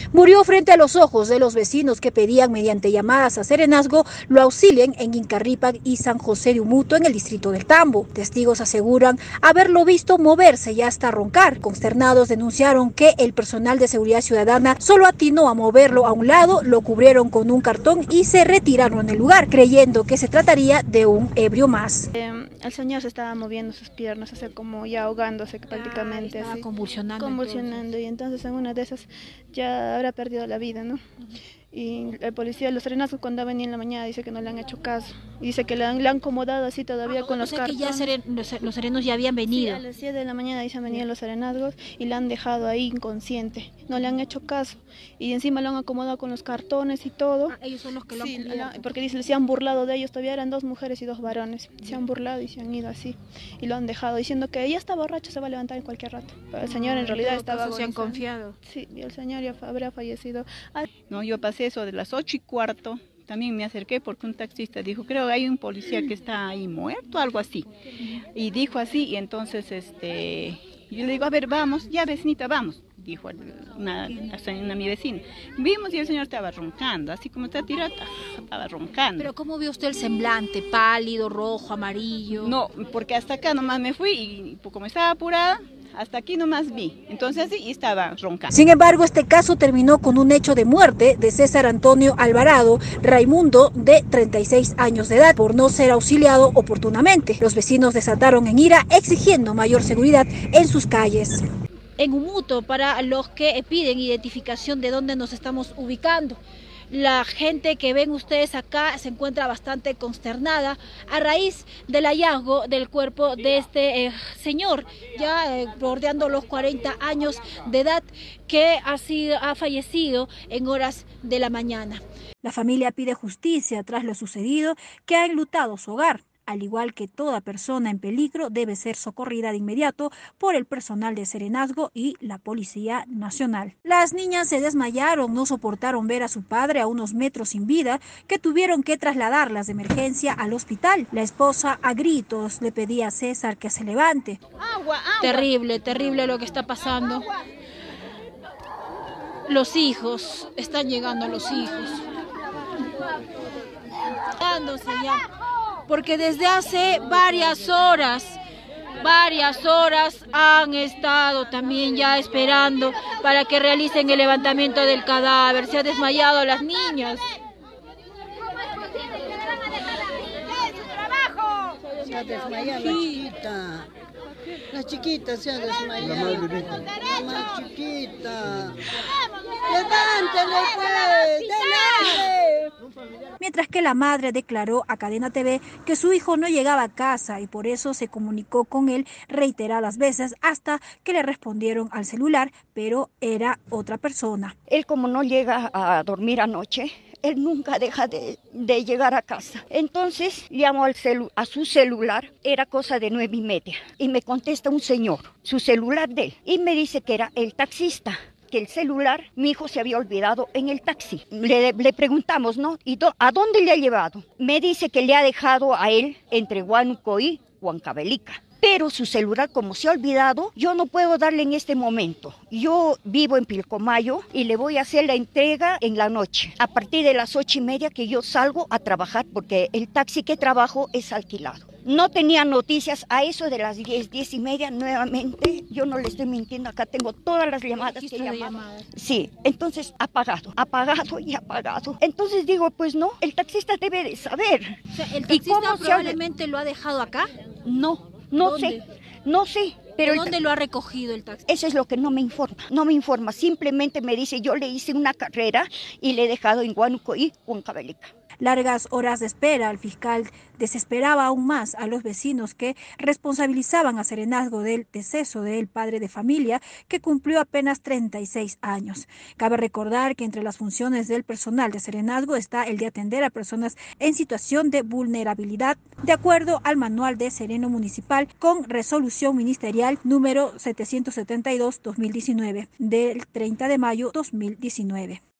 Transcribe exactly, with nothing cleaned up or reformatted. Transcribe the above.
murió frente a los ojos de los vecinos que pedían mediante llamadas a Serenazgo lo auxilien en Incarrípac y San José de Umuto en el distrito del Tambo. Testigos aseguran haberlo visto moverse y hasta roncar. Consternados denunciaron que el personal de seguridad ciudadana solo atinó a moverlo a un lado, lo cubrieron con un cartón y se retiraron del lugar, creyendo que se trataría de un ebrio más. Eh, el señor se estaba moviendo sus piernas, o sea, como ya ahogándose prácticamente. Ah, estaba así, convulsionando. Convulsionando entonces. Y entonces en una de esas ya habrá perdido la vida, ¿no? Uh-huh. Y el policía, los Serenazgos, cuando venía en la mañana, dice que no le han hecho caso. Dice que le han, le han acomodado así todavía ah, con los cartones. O sea que ya seren, los, los serenos ya habían venido. Sí, a las siete de la mañana dicen venían los Serenazgos y la han dejado ahí inconsciente. No le han hecho caso. Y encima lo han acomodado con los cartones y todo. Ah, ellos son los que lo sí, han cubierto. La, porque dice, se han burlado de ellos, todavía eran dos mujeres y dos varones. Se han burlado y se han ido así. Y lo han dejado diciendo que ella está borracho, se va a levantar en cualquier rato. Pero el señor en realidad estaba... Se han confiado. Sí, y el señor ya habrá fallecido. Ah, no, yo pasé eso de las ocho y cuarto, también me acerqué porque un taxista dijo, creo que hay un policía que está ahí muerto, algo así. Y dijo así, y entonces este, yo le digo, a ver, vamos, ya vecinita, vamos. Dijo una, una mi vecina. Vimos y el señor estaba roncando, así como está tirado, estaba roncando. ¿Pero cómo vio usted el semblante? ¿Pálido, rojo, amarillo? No, porque hasta acá nomás me fui y como estaba apurada, hasta aquí nomás vi, entonces sí, estaba roncando. Sin embargo, este caso terminó con un hecho de muerte de César Antonio Alvarado Raimundo, de treinta y seis años de edad, por no ser auxiliado oportunamente. Los vecinos desataron en ira, exigiendo mayor seguridad en sus calles. En Umuto, para los que piden identificación de dónde nos estamos ubicando. La gente que ven ustedes acá se encuentra bastante consternada a raíz del hallazgo del cuerpo de este eh, señor, ya eh, bordeando los cuarenta años de edad, que ha, sido, ha fallecido en horas de la mañana. La familia pide justicia tras lo sucedido, que ha enlutado su hogar. Al igual que toda persona en peligro, debe ser socorrida de inmediato por el personal de Serenazgo y la Policía Nacional. Las niñas se desmayaron, no soportaron ver a su padre a unos metros sin vida, que tuvieron que trasladarlas de emergencia al hospital. La esposa a gritos le pedía a César que se levante. Agua, agua. Terrible, terrible lo que está pasando. Los hijos, están llegando los hijos. Dándose ya. Porque desde hace varias horas, varias horas han estado también ya esperando para que realicen el levantamiento del cadáver. Se han desmayado las niñas. Se ha desmayado la chiquita. La chiquita se ha desmayado. La más chiquita. ¡Levántale, pues! ¡Delante! Mientras que la madre declaró a Cadena T V que su hijo no llegaba a casa y por eso se comunicó con él reiteradas veces hasta que le respondieron al celular, pero era otra persona. Él, como no llega a dormir anoche, él nunca deja de, de llegar a casa. Entonces llamo al celu, a su celular, era cosa de nueve y media, y me contesta un señor, su celular de él, y me dice que era el taxista, que el celular, mi hijo se había olvidado en el taxi. Le, le preguntamos, ¿no? ¿Y do, a dónde le ha llevado? Me dice que le ha dejado a él entre Huánuco y Huancavelica. Pero su celular, como se ha olvidado, yo no puedo darle en este momento. Yo vivo en Pilcomayo y le voy a hacer la entrega en la noche, a partir de las ocho y media que yo salgo a trabajar, porque el taxi que trabajo es alquilado. No tenía noticias a eso de las diez, diez y media nuevamente. Yo no le estoy mintiendo, acá tengo todas las llamadas que he llamado. Sí, entonces apagado, apagado y apagado. Entonces digo, pues no, el taxista debe de saber. O sea, ¿el taxista probablemente lo ha dejado acá? No, no sé, no sé. Pero ¿dónde el, lo ha recogido el taxi? Eso es lo que no me informa, no me informa. Simplemente me dice, yo le hice una carrera y le he dejado en Huánuco y Huancavelica. Largas horas de espera, el fiscal desesperaba aún más a los vecinos que responsabilizaban a Serenazgo del deceso del padre de familia, que cumplió apenas treinta y seis años. Cabe recordar que entre las funciones del personal de Serenazgo está el de atender a personas en situación de vulnerabilidad, de acuerdo al manual de sereno municipal con resolución ministerial número setecientos setenta y dos guión dos mil diecinueve del treinta de mayo de dos mil diecinueve.